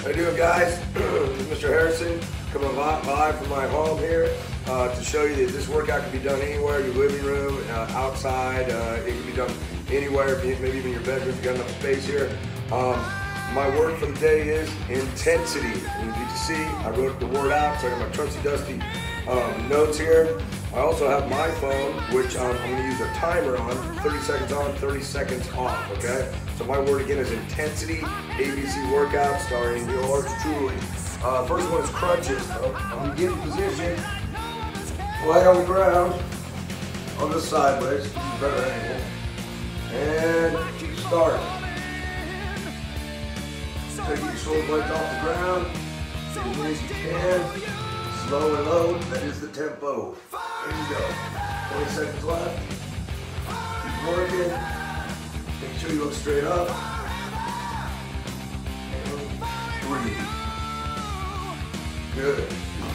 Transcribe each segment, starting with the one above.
How you doing, guys? This is Mr. Harrison coming live from my home here to show you that this workout can be done anywhere, your living room, outside. It can be done anywhere, maybe even your bedroom if you got enough space here. My word for the day is intensity. And you can see I wrote the word out, so I got my trusty dusty notes here. I also have my phone, which I'm going to use a timer on, 30 seconds on, 30 seconds off, okay? So my word again is intensity, ABC workout, starring yours truly. First one is crunches. I'm going to get in position, lay on the ground, on this sideways, better angle, and keep starting. Take your shoulder blades off the ground, as easy as you can, slow and low, that is the tempo. Here you go, 20 seconds left, keep working, make sure you look straight up, and breathe. Good.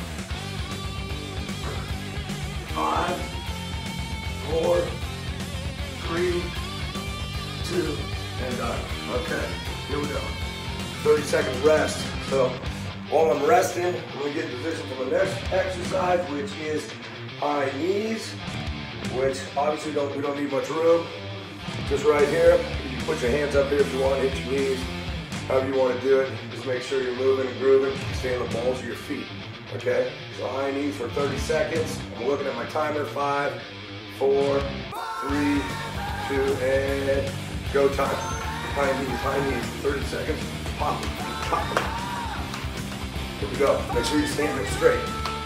5, 4, 3, 2, and done. Okay, here we go. 30 seconds rest. So while I'm resting, I'm going to get in position for the next exercise, which is high knees, which obviously we don't need much room. Just right here, you can put your hands up here if you want, hit your knees, however you want to do it. Just make sure you're moving and grooving, stay on the balls of your feet. Okay, so high knees for 30 seconds. I'm looking at my timer, 5, 4, 3, 2, and go time. High knees, 30 seconds. Pop, pop. Here we go. Make sure you're standing up straight.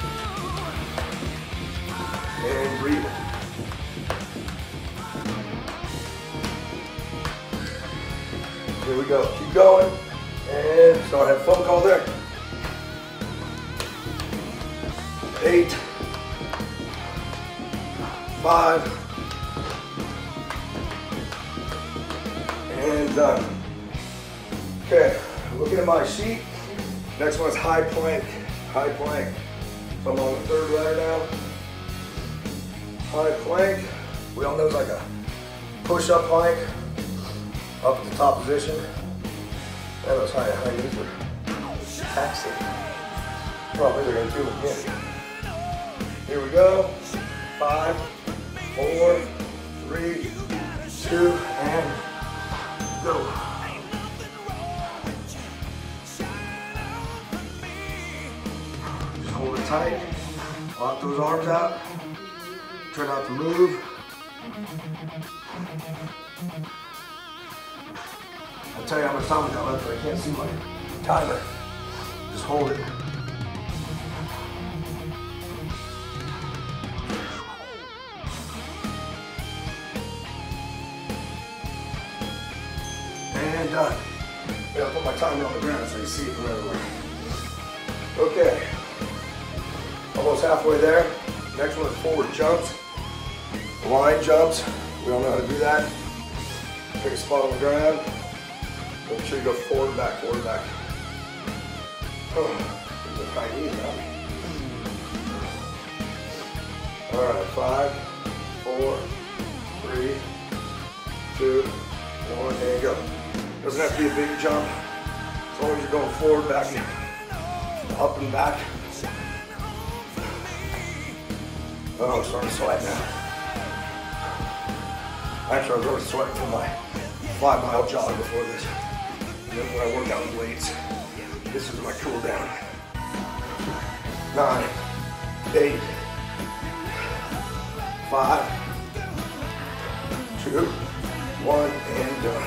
And breathing. Here we go. Keep going. And start having phone call there. 8, 5, and done. Okay, looking at my sheet. Next one is high plank. High plank. So I'm on the third letter now. High plank. We all know it's like a push-up plank. Up at the top position. And those high knees are taxing. Probably they're going to do it again. Here we go. 5, 4, 3, 2, and go. Hold it tight, lock those arms out, try not to move. I'll tell you how much time we got left, but I can't see my timer. Just hold it. And done. I'll put my timer on the ground so you see it from everywhere. Okay. Almost halfway there. Next one is forward jumps. Line jumps. We all know how to do that. Take a spot on the ground. Make sure you go forward and back, forward and back. Oh, the high knees now. Alright, 5, 4, 3, 2, 1, and go. Doesn't have to be a big jump. As long as you're going forward, back, and up and back. Oh, I'm starting to sweat now. Actually, I was already sweating from my 5-mile jog before this. And then when I work out with weights, this is my cool down. 9, 8, 5, 2, 1, and done.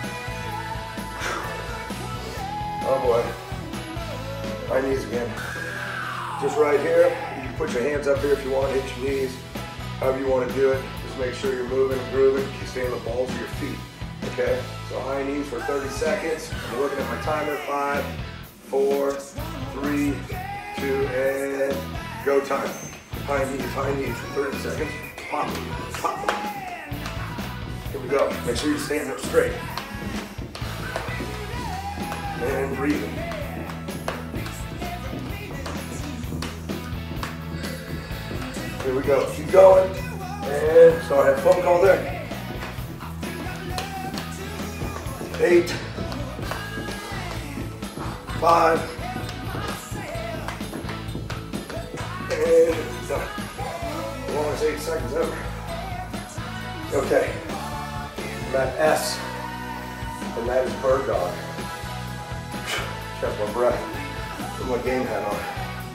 Oh boy. My knees again. Just right here. You can put your hands up here if you want, hit your knees, however you want to do it. Just make sure you're moving and grooving. You stay on the balls of your feet. Okay? So high knees for 30 seconds. I'm looking at my timer. 5, 4, 3, 2, and go time. High knees for 30 seconds. Pop, pop. Here we go. Make sure you're standing up straight. And breathing. Here we go. Keep going. And start having phone call there. 8, 5. And done. Longest 8 seconds ever. Okay. Mat S. And that is bird dog. Catch my breath. Put my game hat on.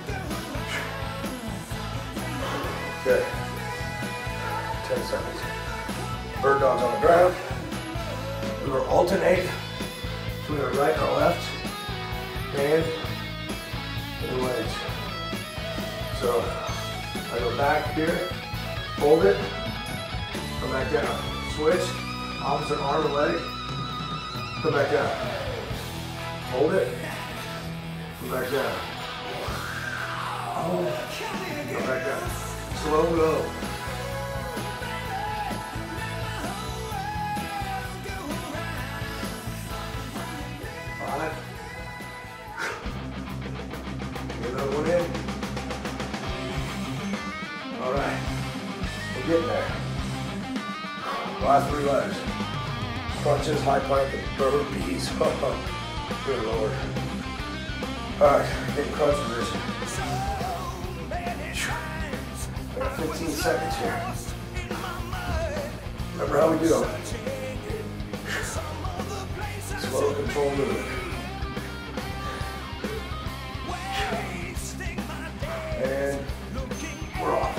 Okay. 10 seconds. Bird dog's on the ground. We will alternate between our right and our left hand and legs. So I go back here, hold it, come back down. Switch, opposite arm and leg, come back down. Hold it, come back down. Hold it, come back down. Slow go. Another one in. All right, we're getting there. Last 3 legs. Crunches, high plank, and burpees. Good Lord. All right, getting crunch position. Got 15 seconds here. Remember how we do them. Slow, controlled movement. And we're off.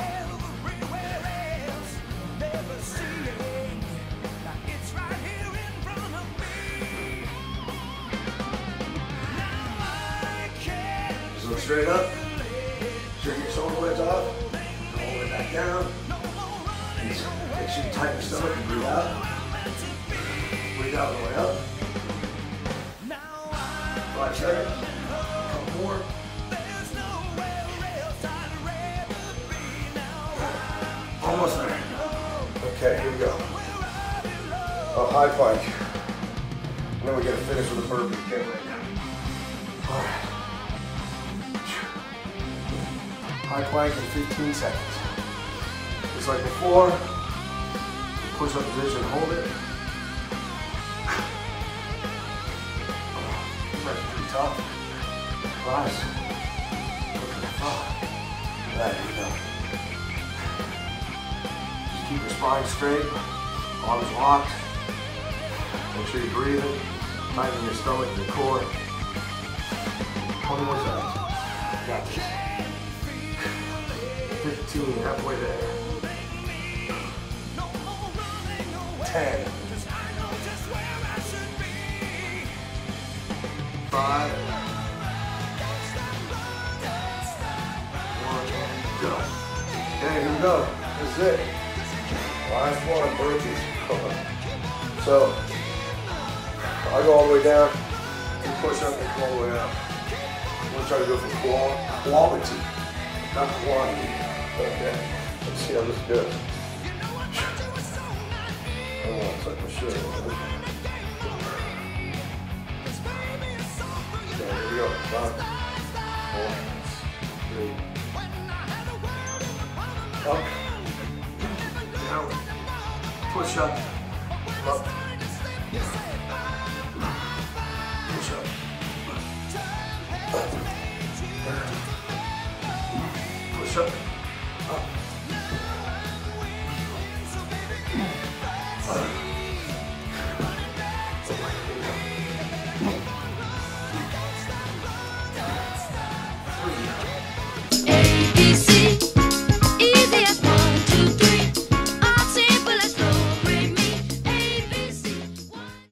Just look straight up. Sure your shoulder blades off. Hold it back down. Make sure you tighten your stomach and breathe out. Breathe out on the way up. 5 seconds. Couple more. Almost there. Okay, here we go. A high plank. And then we gotta finish with a burpee. Can't wait. All right. High plank in 15 seconds. Just like before. Push up position, hold it. That's pretty tough. Rise. There you go. Keep your spine straight, arms locked. Make sure you're breathing, tightening your stomach and your core. 20 more seconds. Got this. 15, halfway there. 10. 5. 1, go. Okay, here we go. That's it. Last one, burpees. So, I go all the way down, and push up and go all the way up. I'm going to try to go for quality, not quantity. Okay, let's see how this goes. Oh, it's like my shirt. Okay, here we go. 5, 4, 3. Up. Down. Push up. Up. Push up. Push up. Up.